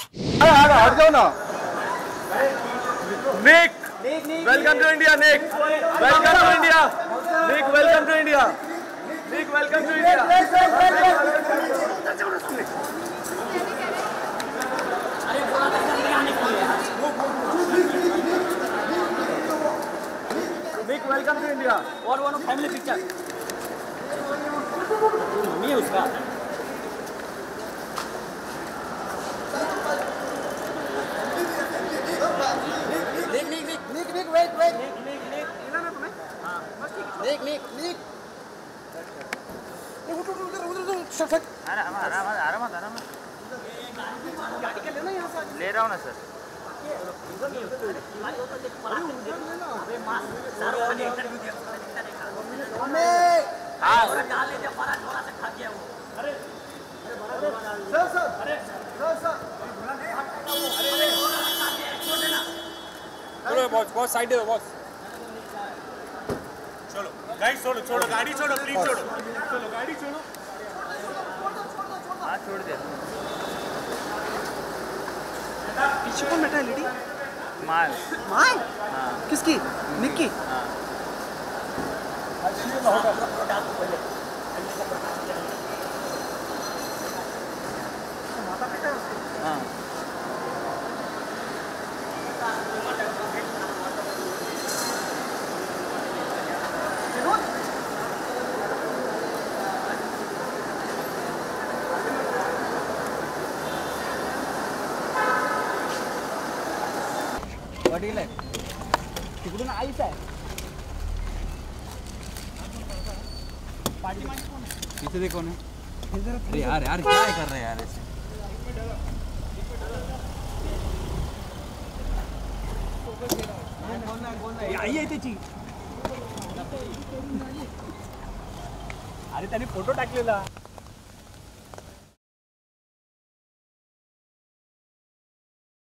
हट जाओ ना। Nick, welcome to India. Nick, welcome to India. Nick, welcome to India. Nick, welcome to India. Nick, welcome to India. और one family picture mummy है उसका। निक wait इला ना तुम्हें। हाँ बस ठीक। निक उधर शट। आराम गाड़ी का लेना यहाँ से। ले रहा हूँ ना सर। बॉस साइड है बॉस। चलो गाड़ी छोड़ो गाड़ी छोड़ो प्लीज छोड़ो। चलो गाड़ी छोड़ो। हाँ छोड़ दे। पीछे कौन बैठा है लेडी? माल। हाँ। किसकी? निक की? हाँ। माता पिता है उसके? हाँ। वडील आहे तिकडून आईच आहे। पीछे देखो ना। अरे यार क्या कर रहे हैं यार ऐसे। आई आहे त्याची। अरे त्याने फोटो टाकलेला।